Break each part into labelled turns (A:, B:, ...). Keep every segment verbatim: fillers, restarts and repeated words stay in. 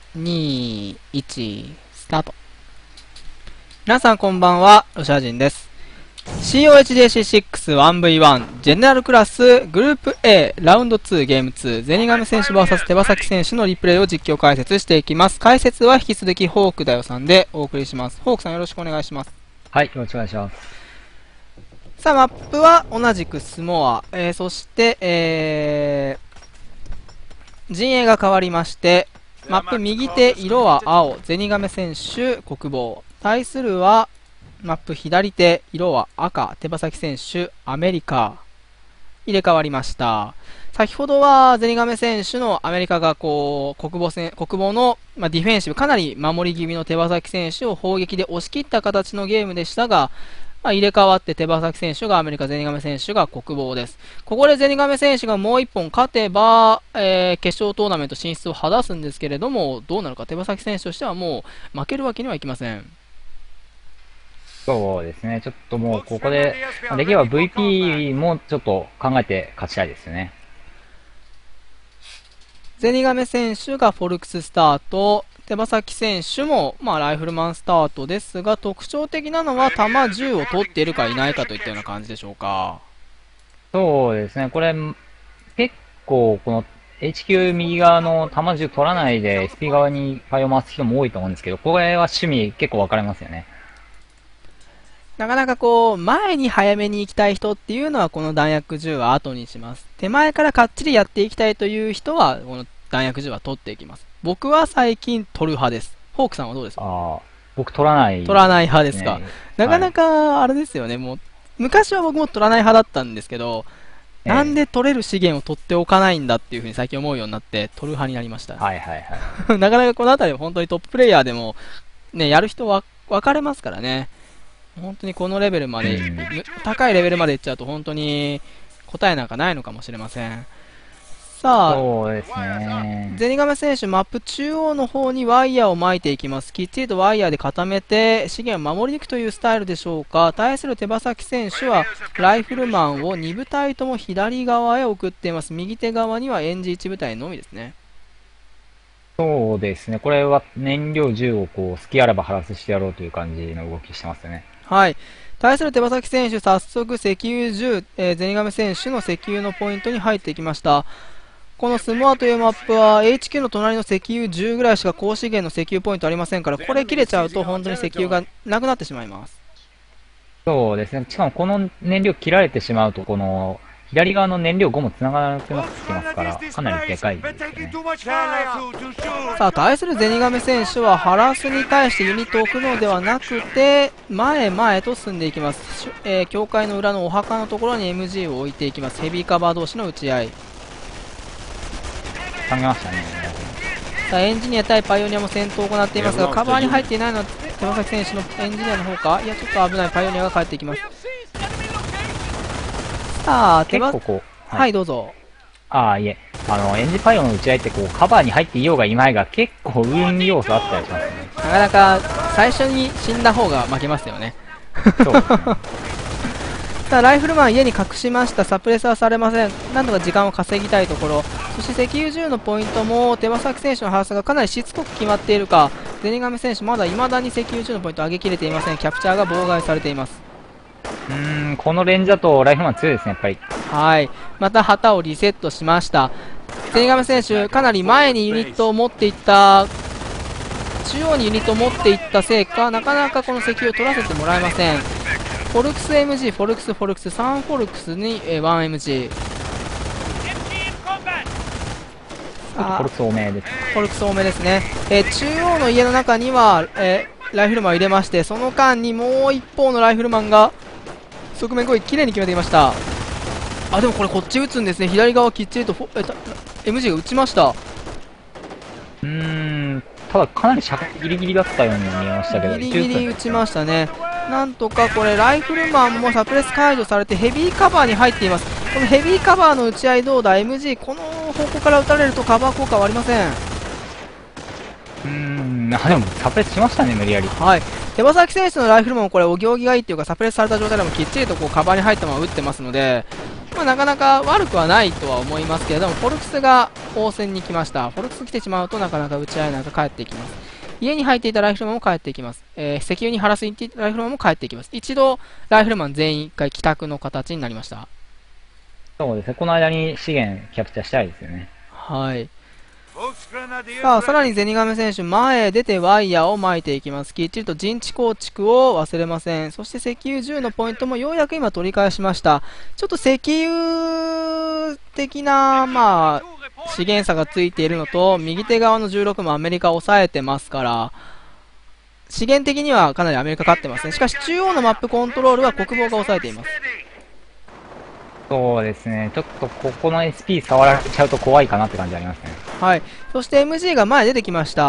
A: に、いち、スタート。皆さんこんばんは、ロシア人です。シーオーエイチジェーシーシックスワンブイワン ジェネラルクラスグループ A ラウンドツーゲームツーゼニガメ選手 ブイエス 手羽先選手のリプレイを実況解説していきます。解説は引き続きホークだよさんでお送りします。ホークさんよろしくお願いします。
B: はい、よろしくお願いします。
A: さあ、マップは同じくスモア、えー、そして、えー、陣営が変わりまして、マップ右手色は青、ゼニガメ選手国防。対するは、マップ左手色は赤、手羽先選手アメリカ。入れ替わりました。先ほどはゼニガメ選手のアメリカがこう、国防戦、国防の、まあ、ディフェンシブ、かなり守り気味の手羽先選手を砲撃で押し切った形のゲームでしたが、まあ、入れ替わって手羽先選手がアメリカ、ゼニガメ選手が国防です。ここでゼニガメ選手がもう一本勝てば、えー、決勝トーナメント進出を果たすんですけれども、どうなるか手羽先選手としてはもう負けるわけにはいきません。
B: そうですね、ちょっともうここで、できれば ブイピー もちょっと考えて勝ちたいですよね。
A: ゼニガメ選手がフォルクススタート、手羽先選手も、まあ、ライフルマンスタートですが、特徴的なのは弾じゅうを取っているかいないかといったような感じでしょうか。
B: そうですね、これ、結構この エイチキュー 右側の弾じゅう取らないで エスピー 側にファイを回す人も多いと思うんですけど、これは趣味結構分かれますよね。
A: なかなかこう、前に早めに行きたい人っていうのはこの弾薬じゅうは後にします。手前からかっちりやっていきたいという人は、この弾薬じゅうは取っていきます。僕は最近取る派です。ホークさんはどうですか？
B: ああ、僕取らない、ね。
A: 取らない派ですか。なかなか、あれですよね、もう、昔は僕も取らない派だったんですけど、えー、なんで取れる資源を取っておかないんだっていうふうに最近思うようになって、取る派になりました。
B: はいはいはい。
A: なかなかこのあたりは本当にトッププレイヤーでも、ね、やる人は分かれますからね。本当にこのレベルまで、うん、高いレベルまでいっちゃうと本当に答えなんかないのかもしれません。さあ、
B: そうですね、
A: ゼニガメ選手、マップ中央の方にワイヤーを巻いていきます。きっちりとワイヤーで固めて資源を守りに行くというスタイルでしょうか。対する手羽先選手はライフルマンをに部隊とも左側へ送っています。右手側にはエンジいち部隊のみですね。
B: そうですね、これは燃料じゅうをこう隙あらば晴らすしてやろうという感じの動きしてますよね。
A: はい。対する手羽先選手、早速石油じゅう、えー、ゼニガメ選手の石油のポイントに入っていきました。このスモアというマップは エイチキュー の隣の石油じゅうぐらいしか高資源の石油ポイントありませんから、これ切れちゃうと本当に石油がなくなってしまいます。
B: そうですね、しかもこの燃料切られてしまうと、この左側の燃料ごもつながらなくなってきますから、かなりでかいですよね。
A: さあ、対するゼニガメ選手はハラスに対してユニットを置くのではなくて、前へ前へと進んでいきます。えー、教会の裏のお墓のところに エムジー を置いていきます。ヘビーカバー同士の打ち合い。
B: 下げましたね。
A: さあ、エンジニア対パイオニアも戦闘を行っていますが、カバーに入っていないのは手羽先選手のエンジニアの方か。いや、ちょっと危ない。パイオニアが帰っていきます。さあ、手羽、はい、はい、どうぞ。
B: ああ、いえ、あの、エンジパイオの打ち合いってこう、カバーに入っていようがいまいが結構運要素あったりしますね。
A: なかなか最初に死んだ方が負けますよね。
B: そうですね。
A: さあ、ライフルマン家に隠しました。サプレスはされません。なんとか時間を稼ぎたいところ。そして石油じゅうのポイントも手羽先選手のハウスがかなりしつこく決まっているか。ゼニガメ選手まだ未だに石油じゅうのポイントを上げきれていません。キャプチャーが妨害されています。
B: うーん、このレンジだとライフルマン強いですね、やっぱり。
A: はい。また旗をリセットしました。ゼニガメ選手、かなり前にユニットを持っていった、中央にユニットを持っていったせいか、なかなかこの石油を取らせてもらえません。フォルクス エムジー、フォルクス、フォルクス、さんフォルクスに ワンエムジー。
B: フォルクス多めです。
A: フォルクス多めですね。えー、中央の家の中には、えー、ライフルマンを入れまして、その間にもう一方のライフルマンが側面攻撃きれいに決めてきました。あ、でもこれこっち打つんですね。左側きっちりとえた エムジー が打ちました。
B: うーん、ただかなり尺ギリギリだったように見えましたけど、
A: ギリギリ打ちましたね。なんとかこれライフルマンもサプレス解除されてヘビーカバーに入っています。このヘビーカバーの打ち合いどうだ。 エムジー この方向から打たれるとカバー効果はありません。
B: うーん、あ、でもサプレスしましたね、無理やり。
A: はい。手羽先選手のライフルマンもこれお行儀がいいっていうか、サプレスされた状態でもきっちりとこうカバーに入ったまま打ってますので、 まあ、なかなか悪くはないとは思いますけれども、フォルクスが応戦に来ました。フォルクス来てしまうとなかなか打ち合えなく帰っていきます。家に入っていたライフルマンも帰っていきます。えー、石油に張らせていたライフルマンも帰っていきます。一度、ライフルマン全員一回帰宅の形になりました。
B: そうですね。この間に資源キャプチャーしたいですよね。
A: はい。さあ、さらにゼニガメ選手、前へ出てワイヤーを巻いていきます。きっちりと陣地構築を忘れません。そして石油じゅうのポイントもようやく今取り返しました。ちょっと石油的な、まあ、資源差がついているのと、右手側のじゅうろくもアメリカを抑えてますから、資源的にはかなりアメリカ勝ってますね。しかし中央のマップコントロールは国防が抑えています。
B: そうですね。ちょっとここの エスピー 触られちゃうと怖いかなって感じありますね。
A: はい。そして エムジー が前出てきました。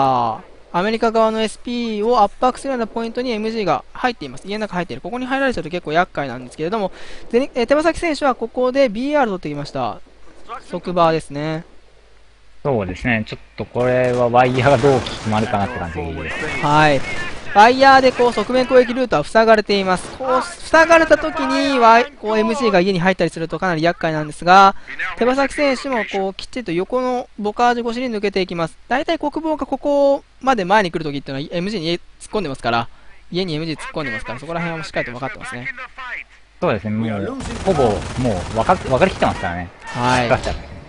A: アメリカ側の エスピー を圧迫するようなポイントに エムジー が入っています。家の中入っている。ここに入られちゃうと結構厄介なんですけれども、でえ手羽先選手はここで ビーアール 取ってきました。即バーですね。
B: そうですね。ちょっとこれはワイヤーがどう決まるかなって感じですね。
A: はい。ワイヤーでこう側面攻撃ルートは塞がれています。こう塞がれた時にワイこう エムジー が家に入ったりするとかなり厄介なんですが、手羽先選手もこうきっちりと横のボカージュ越しに抜けていきます。大体国防がここまで前に来る時っていうのは エムジー に突っ込んでますから、家に エムジー 突っ込んでますから、そこら辺はしっかりと分かってますね。
B: そうですね。もうほぼもう分か分かりきってますからね。
A: はい。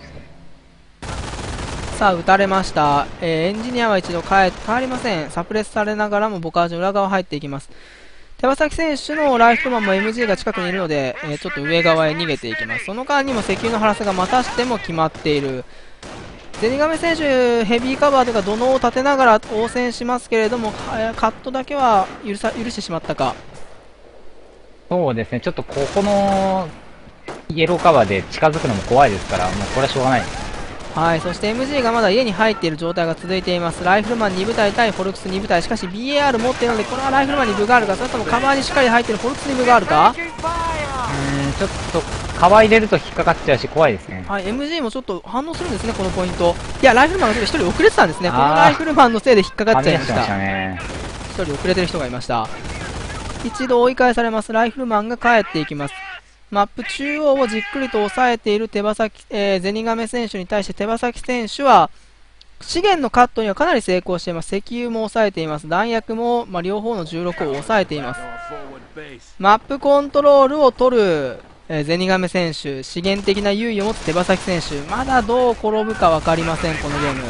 A: さあ、撃たれました。えー、エンジニアは一度帰って変わりません。サプレスされながらもボカージュの裏側入っていきます。手羽先選手のライフルマンも エムジー が近くにいるので、えー、ちょっと上側へ逃げていきます。その間にも石油のハラスがまたしても決まっている。ゼニガメ選手、ヘビーカバーとか土のうを立てながら応戦しますけれども、カットだけは許さ許してしまったか。
B: そうですね。ちょっとここのイエローカバーで近づくのも怖いですから、もうこれはしょうがないです。
A: はい、そして エムジー がまだ家に入っている状態が続いています。ライフルマンに部隊対フォルクスに部隊、しかし ビーエーアール 持っているので、これはライフルマンに分があるか、それともカバーにしっかり入っているフォルクスに分があるか。
B: うーん、ちょっとカバー入れると引っかかっちゃうし怖いですね。
A: はい、エムジー もちょっと反応するんですね、このポイント。いや、ライフルマンがちょっとひとり遅れてたんですね。このライフルマンのせいで引っかかっちゃいました。ひとり遅れてる人がいました。一度追い返されます。ライフルマンが帰っていきます。マップ中央をじっくりと抑えている手羽先、えー、ゼニガメ選手に対して手羽先選手は資源のカットにはかなり成功しています。石油も抑えています。弾薬も、まあ、両方のじゅうろくを抑えています。マップコントロールを取る、えー、ゼニガメ選手、資源的な優位を持つ手羽先選手、まだどう転ぶか分かりません、このゲーム。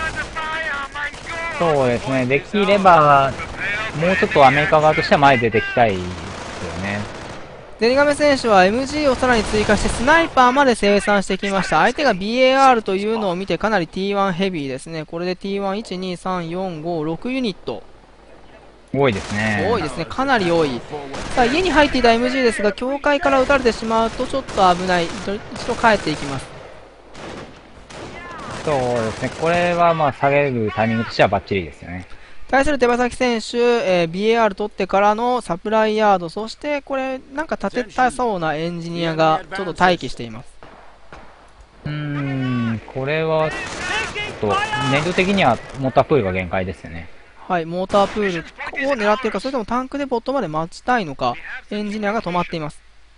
B: そうですね、できればもうちょっとアメリカ側としては前に出てきたいですよね。
A: ゼニガメ選手は エムジー をさらに追加してスナイパーまで生産してきました。相手が ビーエーアール というのを見てかなり ティーワン ヘビーですね。これで ティーワン、いち、に、さん、よん、ご、ろくユニット。
B: 多いですね。
A: 多いですね。かなり多い。さあ、家に入っていた エムジー ですが、境界から撃たれてしまうとちょっと危ない。一度帰っていきます。
B: そうですね。これはまあ下げるタイミングとしてはバッチリですよね。
A: 対する手羽先選手、えー、ビーエーアール 取ってからのサプライヤード、そしてこれ、なんか立てたそうなエンジニアがちょっと待機しています。
B: うーん、これは、ちょっと、燃料的にはモータープールが限界ですよね。
A: はい、モータープールを狙っているか、それともタンクデポットまで待ちたいのか、エンジニアが止まっています。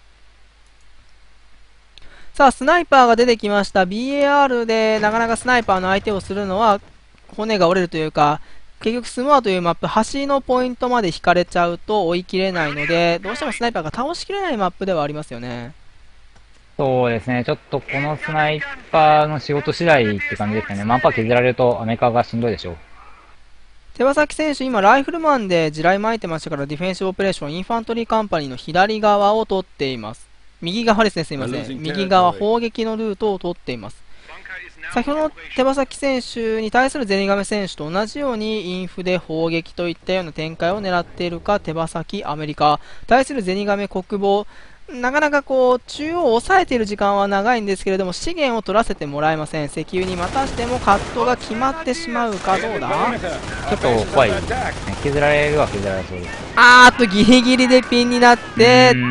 A: さあ、スナイパーが出てきました。ビーエーアール でなかなかスナイパーの相手をするのは、骨が折れるというか、結局スモアというマップ、端のポイントまで引かれちゃうと追い切れないので、どうしてもスナイパーが倒しきれないマップではありますよね。
B: そうですね、ちょっとこのスナイパーの仕事次第って感じですよね。マップは削られるとアメリカがしんどいでしょう。
A: 手羽先選手、今ライフルマンで地雷巻いてましたからディフェンシブオペレーション、インファントリーカンパニーの左側を取っています。右側ですね、すいません。右側、砲撃のルートを取っています。先ほどの手羽先選手に対するゼニガメ選手と同じようにインフで砲撃といったような展開を狙っているか、手羽先アメリカ、対するゼニガメ国防、なかなかこう中央を抑えている時間は長いんですけれども、資源を取らせてもらえません。石油にまたしてもカットが決まってしまうか、どうだ、
B: ちょっと怖いですね。削られるは削られそうです。
A: あーっとギリギリでピンになってうん、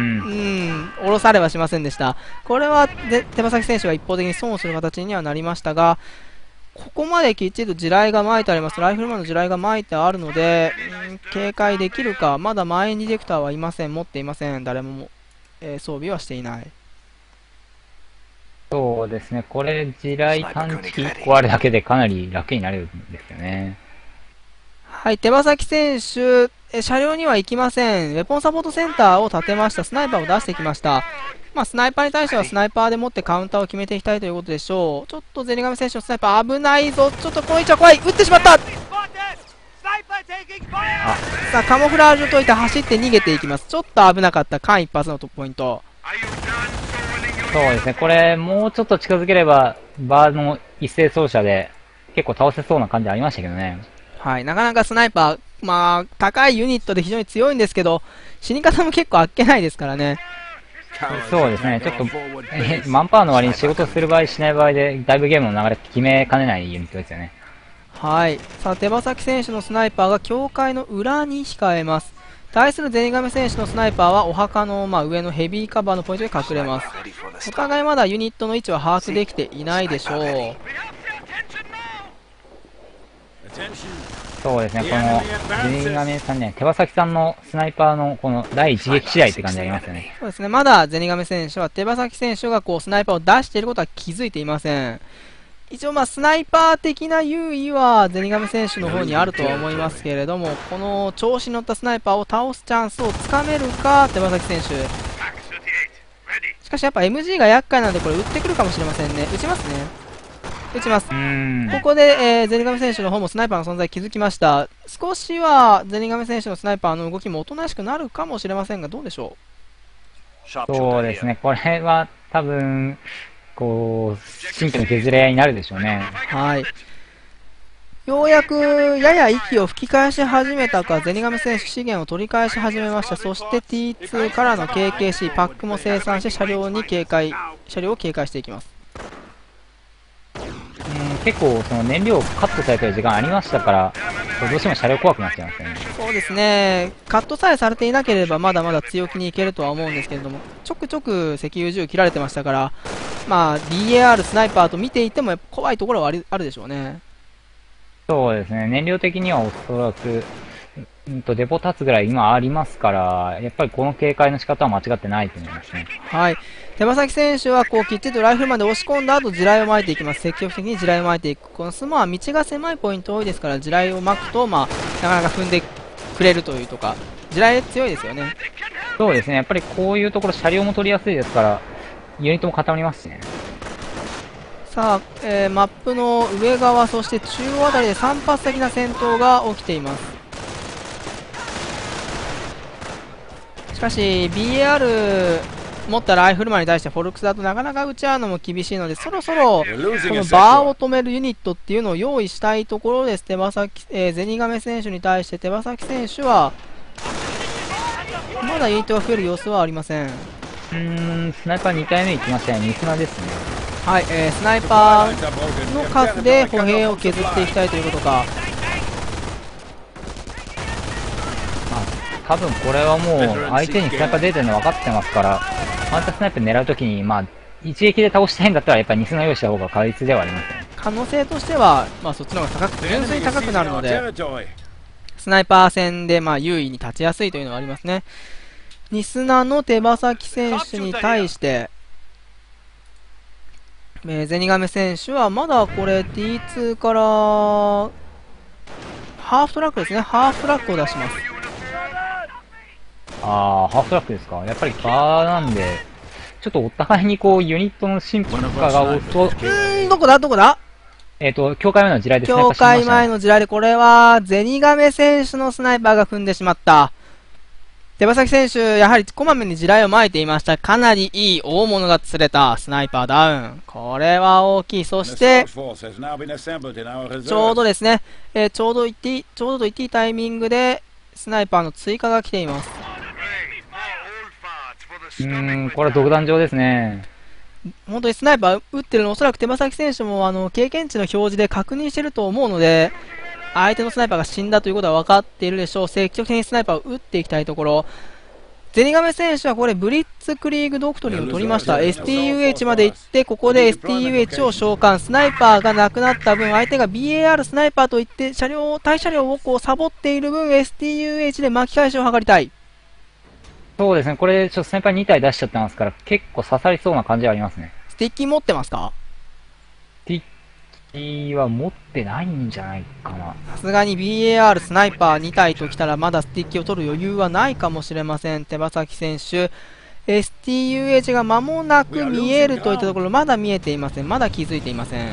A: 下ろされはしませんでした。これはで手羽先選手が一方的に損をする形にはなりましたが、ここまできっちりと地雷が巻いてあります。ライフルマンの地雷が巻いてあるので、うん、警戒できるか。まだマインディレクターはいません。持っていません。誰も、えー、装備はしていない。
B: そうですね。これ、地雷探知機いっこあるだけでかなり楽になるんですよね。
A: はい、手羽先選手、え車両には行きません。ウェポンサポートセンターを建てました。スナイパーを出してきました。まあ、スナイパーに対してはスナイパーでもってカウンターを決めていきたいということでしょう。ちょっとゼニガメ選手のスナイパー危ないぞ。ちょっとこの位置は怖い。撃ってしまった。さあ、カモフラージュを解いて走って逃げていきます。ちょっと危なかった間一髪のトップポイント。
B: そうですね。これ、もうちょっと近づければ、バーの一斉走者で結構倒せそうな感じありましたけどね。
A: はい、なかなかスナイパー、まあ、高いユニットで非常に強いんですけど、死に方も結構あっけないですからね。
B: そうですね。ちょっと、えマンパワーの割に仕事する場合しない場合で、だいぶゲームの流れ決めかねないユニットですよね。
A: はい。さあ、手羽先選手のスナイパーが境界の裏に控えます。対するゼニガメ選手のスナイパーはお墓の、まあ、上のヘビーカバーのポイントで隠れます。お互いまだユニットの位置は把握できていないでしょう。
B: そうですね、このゼニガメさんね、手羽先さんのスナイパーのこの第一撃次第って感じありますよね。
A: そうですね、まだゼニガメ選手は手羽先選手がこうスナイパーを出していることは気づいていません。一応、まあスナイパー的な優位はゼニガメ選手の方にあるとは思いますけれども、この調子に乗ったスナイパーを倒すチャンスをつかめるか、手羽先選手。しかしやっぱ エムジー が厄介なので、これ撃ってくるかもしれませんね。撃ちますね。撃ちます。ここで、えー、ゼニガメ選手の方もスナイパーの存在気づきました。少しはゼニガメ選手のスナイパーの動きもおとなしくなるかもしれませんが、どうでしょ
B: う。そうですね、これは多分、こう、神経の削れ合いになるでしょうね。
A: はい。ようやく、やや息を吹き返し始めたか、ゼニガメ選手資源を取り返し始めました。そして ティーツー からの ケーケーシー、パックも生産して車両に警戒、車両を警戒していきます。
B: うん結構その燃料カットされてる時間ありましたから、どうしても車両怖くなっちゃいますよね。
A: そうですね、カットさえされていなければまだまだ強気にいけるとは思うんですけれども、ちょくちょく石油銃切られてましたから、まあ、ディーエーアール スナイパーと見ていてもやっぱ怖いところはありあるでしょうね。
B: そうですね、燃料的にはおそらく、うんとデポ立つぐらい今ありますから、やっぱりこの警戒の仕方は間違ってないと思いますね。
A: はい。手羽先選手はこうきっちりとライフルまで押し込んだ後地雷を撒いていきます。積極的に地雷を撒いていく。このスモは道が狭いポイント多いですから、地雷を撒くと、まあ、なかなか踏んでくれるというとか、地雷強いですよね。
B: そうですね、やっぱりこういうところ車両も取りやすいですから、ユニットも固まりますしね。
A: さあ、えー、マップの上側、そして中央あたりで散発的な戦闘が起きています。しかし ビーエーアール 持ったライフルマンに対してフォルクスだとなかなか撃ち合うのも厳しいので、そろそろこのバーを止めるユニットっていうのを用意したいところです。手羽先、えー、ゼニガメ選手に対して手羽先選手はまだユニットが増える様子はありません。
B: うーんスナイパーにかいめ行きましたね。ニスナですね。
A: はい、えー、スナイパーの数で歩兵を削っていきたいということか。
B: 多分これはもう相手にスナイパー出てるの分かってますから、ワンタスナイパー狙うときに、まあ、一撃で倒したいんだったら、やっぱりニスナ用意した方が確実ではありますね。
A: 可能性としては、まあ、そっちの方が高く、純粋に高くなるので、スナイパー戦でまあ優位に立ちやすいというのはありますね。ニスナの手羽先選手に対して、えー、ゼニガメ選手はまだこれ ティーツー からハーフトラックですね、ハーフトラックを出します。
B: あー、ハーフトラックですか。やっぱりバーなんで、ちょっとお互いにこう、ユニットの進化が遅と、う
A: ーん、どこだどこだ
B: えっと、境界前の地雷ですね。
A: 境界前の地雷で、これは、ゼニガメ選手のスナイパーが踏んでしまった。手羽先選手、やはりこまめに地雷を撒いていました。かなりいい大物が釣れたスナイパーダウン。これは大きい。そして、ちょうどですね、えー、ちょうど言っていい、ちょうどと言っていいタイミングで、スナイパーの追加が来ています。
B: うーん、これは独壇場ですね。
A: 本当にスナイパー撃ってるの、おそらく手羽先選手もあの経験値の表示で確認していると思うので、相手のスナイパーが死んだということは分かっているでしょう。積極的にスナイパーを撃っていきたいところ。ゼニガメ選手はこれブリッツクリーグドクトリンを取りました。エスティーユーエイチ まで行って、ここで エスティーユーエイチ を召喚。スナイパーがなくなった分、相手が ビーエーアール スナイパーといって車両、対車両をこうサボっている分、エスティーユーエイチ で巻き返しを図りたい。
B: そうですね、これ、ちょっとスナイパーに体出しちゃってますから、結構刺さりそうな感じはありますね。
A: スティッキ持ってますか？
B: スティッキは持ってないんじゃないかな。
A: さすがに ビーエーアール スナイパーに体ときたらまだスティッキを取る余裕はないかもしれません。手羽先選手、エスティーユーエイチ が間もなく見えるといったところ、まだ見えていません。まだ気づいていません。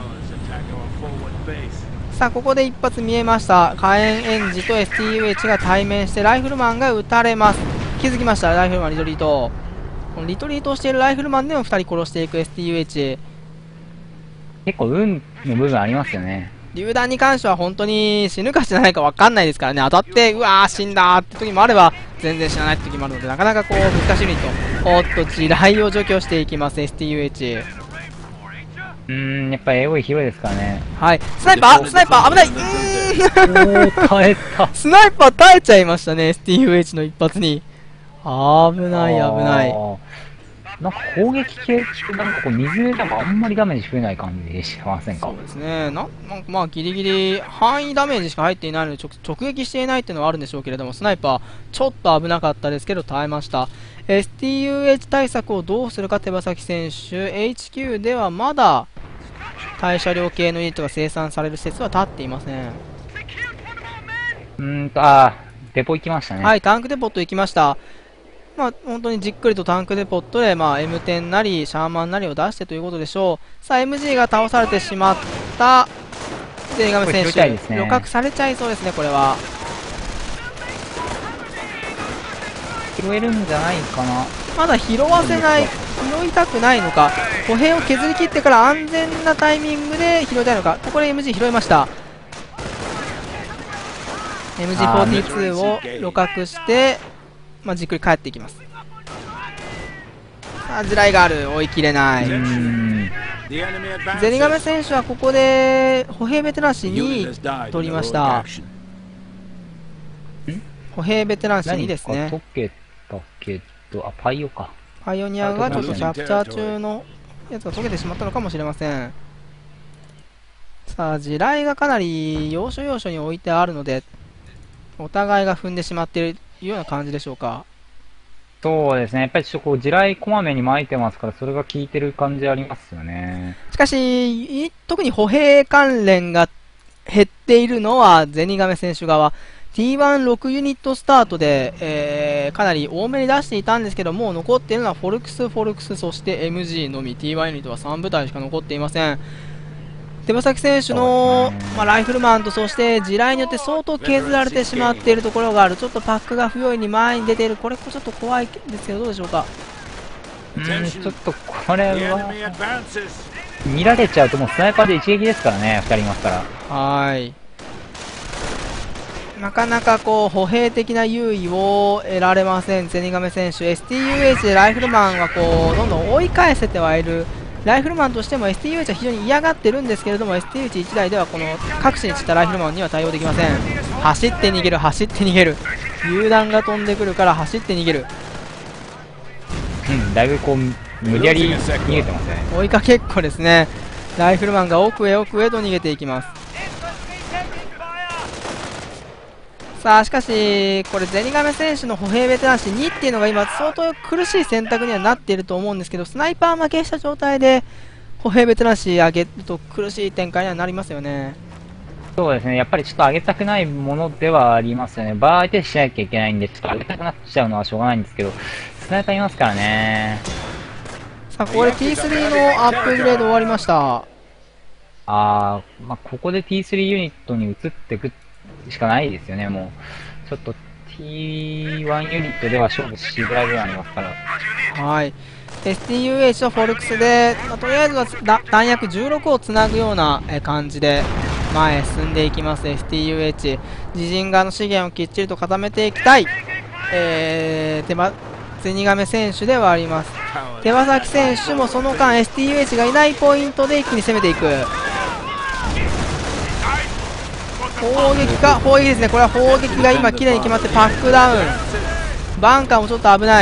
A: さあここで一発見えました。火炎エンジと エスティーユーエイチ が対面してライフルマンが撃たれます。気づきました。ライフルマンリトリート、このリトリートをしているライフルマンでもふたり殺していく エスティーユーエイチ。
B: 結構運の部分ありますよね。
A: 榴弾に関しては本当に死ぬか死なないか分かんないですからね。当たってうわー死んだーって時もあれば全然死なないって時もあるので、なかなかこう難しいユニット。おっと地雷を除去していきます エスティーユーエイチ。
B: うーん、やっぱりエゴイ広いですからね。
A: はい、スナイパースナイパー危ない。うーん
B: おー、耐えた。
A: スナイパー耐えちゃいましたね エスティーユーエイチ の一発に。危ない危ない。
B: あーなんか攻撃系ってなんかこう水でもあんまりダメージ増えない感じしませんか？
A: そうですね。ななんかまあギリギリ範囲ダメージしか入っていないので直直撃していないっていうのはあるんでしょうけれども、スナイパーちょっと危なかったですけど耐えました。 エスティーユーエイチ 対策をどうするか手羽先選手。 エイチキュー ではまだ対車両系のユニットが生産される施設は立っていません。
B: うーんと、あー、デポ行きましたね。
A: はい、タンクデポット行きました。まあ、本当にじっくりとタンクデポットで、まあ、エムテン なり、シャーマンなりを出してということでしょう。さあ、エムジー が倒されてしまったゼニガメ選手。
B: これ拾いたいですね。
A: 旅客されちゃいそうですね、これは。
B: 拾えるんじゃないかな。
A: まだ拾わせない、拾いたくないのか、歩兵を削り切ってから安全なタイミングで拾いたいのか。ここで エムジー 拾いました。エムジーフォーティーツー を旅客して、まあ、じっくり帰っていきます。さあ地雷がある、追い切れない。ゼニガメ選手はここで歩兵ベテラン士に取りました。歩兵ベテラン士にですね。
B: 溶けたけど、あ、パイオか。
A: パイオニアがちょっとキャプチャー中のやつが溶けてしまったのかもしれません。さあ地雷がかなり要所要所に置いてあるので、お互いが踏んでしまっているような感じでしょうか。
B: そうですね、やっぱりちょっとこう地雷こまめに撒いてますから、それが効いてる感じありますよね。
A: しかし特に歩兵関連が減っているのはゼニガメ選手側。 ティーワンろく ユニットスタートで、えー、かなり多めに出していたんですけど、もう残っているのはフォルクスフォルクスそして エムジー のみ。 ティーワン ユニットはさん部隊しか残っていません。手羽先選手の、まあ、ライフルマンとそして地雷によって相当削られてしまっているところがある。ちょっとパックが不用意に前に出ている。これちょっと怖いですけどどうでしょうか。
B: うん、ちょっとこれは見られちゃうともうスナイパーで一撃ですからね、ふたりいますから。
A: はい、なかなかこう歩兵的な優位を得られませんゼニガメ選手。 エスティーユーエイチ でライフルマンはこうどんどん追い返せてはいる。ライフルマンとしても エスティーユーエイチ は非常に嫌がってるんですけれども、 エスティーユーエイチいち 台ではこの各地に散ったライフルマンには対応できません。走って逃げる、走って逃げる。榴弾が飛んでくるから走って逃げる。
B: うん、だいぶこう無理やり逃げてますね。
A: 追いかけっこですね。ライフルマンが奥へ奥へと逃げていきます。さあしかしこれゼニガメ選手の歩兵ベテラン士にっていうのが今相当苦しい選択にはなっていると思うんですけど、スナイパー負けした状態で歩兵ベテラン士上げると苦しい展開にはなりますよね。
B: そうですね、やっぱりちょっと上げたくないものではありますよね。バー相手しなきゃいけないんで、ちょっと上げたくなっちゃうのはしょうがないんですけど、スナイパーいますからね。
A: さあここで ティースリー のアップグレード終わりました。
B: あー、まあ、ここで ティースリー ユニットに移っていくしかないですよね。もうちょっと ティーワン ユニットでは勝負しづらいぐらいありますから。
A: はい、 エスティーユーエイチ とフォルクスで、まあ、とりあえずは弾薬じゅうろくをつなぐような感じで前へ進んでいきます。 エスティーユーエイチ 自陣側の資源をきっちりと固めていきたい、えー、手羽ゼニガメ選手ではあります。手羽先選手もその間 エスティーユーエイチ がいないポイントで一気に攻めていく。砲撃か、砲撃ですね。これは砲撃が今綺麗に決まってパックダウン。バンカーもちょっと危ない。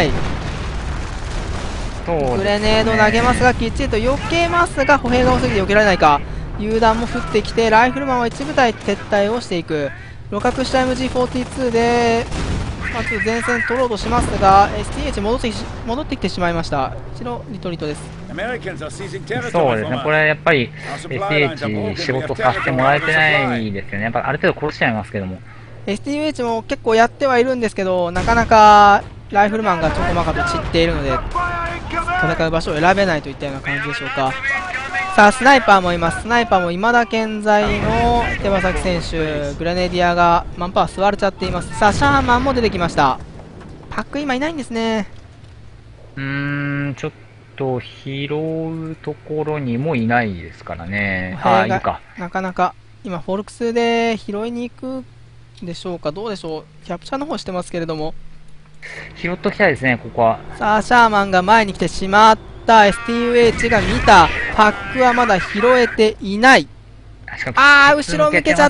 A: グレネード投げますがきっちりと避けますが、歩兵が多すぎて避けられないか。榴弾も降ってきてライフルマンは一部隊撤退をしていく。露獲した エムジーフォーティーツー でまあ、ちょっと前線取ろうとしますが エスティーエイチ 戻ってき戻ってきてしまいました。一度リトリートです。
B: そうですね、これやっぱり エスティーエイチ 仕事させてもらえてないですよね。やっぱある程度殺しちゃいますけども。
A: エスティーエイチ も結構やってはいるんですけど、なかなかライフルマンがちょこまかと散っているので、戦う場所を選べないといったような感じでしょうか。さあ、スナイパーもいます。スナイパーも未だ健在の手羽先選手、グレネディアがマンパワー吸われちゃっています。さあ、シャーマンも出てきました。パック今いないんですね。
B: うーん、ちょっと拾うところにもいないですからね。ああ、いるか。
A: なかなか、今、フォルクスで拾いに行くでしょうか、どうでしょう、キャプチャーの方してますけれども、
B: 拾っときたいですね、ここは。
A: さあ、シャーマンが前に来てしまった。 エスティーユーエイチ が見た。パックはまだ拾えていない。ああ、後ろ向けちゃった。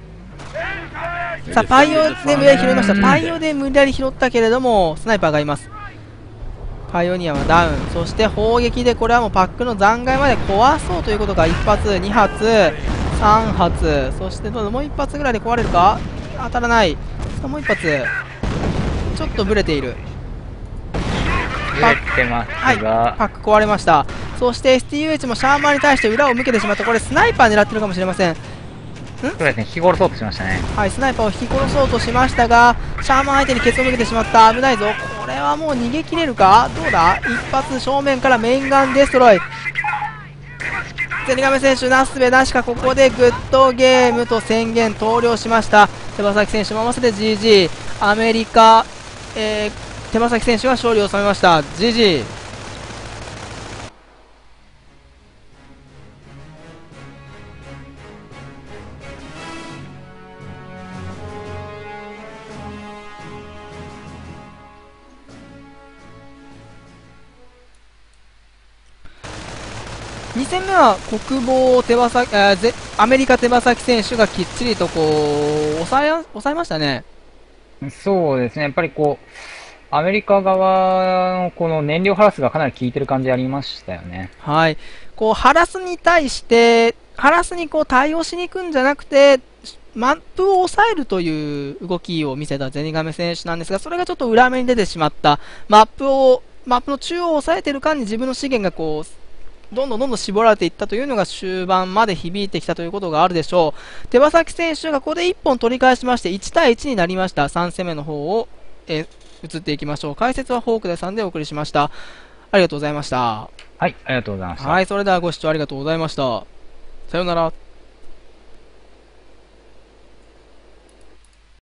A: さあ、パイオで無理やり拾いました。パイオで無理やり拾ったけれども、スナイパーがいます。パイオニアはダウン。そして砲撃でこれはもうパックの残骸まで壊そうということがいっ発、に発、さん発、そしてどうぞもういっ発ぐらいで壊れるか。当たらない。さあ、もういっ発。ちょっとブレている。
B: ブレてますが、
A: はい、パック壊れました。そして エスティーユーエイチ もシャーマンに対して裏を向けてしまった。これスナイパー狙ってるかもしれません。ん
B: そうですね、引き殺そうとしましたね。
A: はい、スナイパーを引き殺そうとしましたが、シャーマン相手にケツを向けてしまった。危ないぞ。これはもう逃げ切れるか。どうだ。一発正面からメインガンデストロイ。ゼニガメ選手なすすべなしか。ここでグッドゲームと宣言投了しました。手羽先選手も合わせて ジージー。 アメリカ、えー、手羽先選手が勝利を収めました。 ジージー。に戦目は国防手羽先、あぜアメリカ手羽先選手がきっちりとこう抑え抑えましたね。
B: そうですね、やっぱりこうアメリカ側のこの燃料ハラスがかなり効いてる感じありましたよね。
A: はい、こうハラスに対してハラスにこう対応しに行くんじゃなくてマップを抑えるという動きを見せたゼニガメ選手なんですが、それがちょっと裏目に出てしまった。マップをマップの中央を抑えている間に自分の資源がこうどんどんどんどん絞られていったというのが終盤まで響いてきたということがあるでしょう。手羽先選手がここでいっぽん取り返しましていち対いちになりました。さん戦目の方を、えー、移っていきましょう。解説はフォークデさんでお送りしました。ありがとうございました。
B: はい、ありがとうございました。
A: はい、それではご視聴ありがとうございました。さようなら。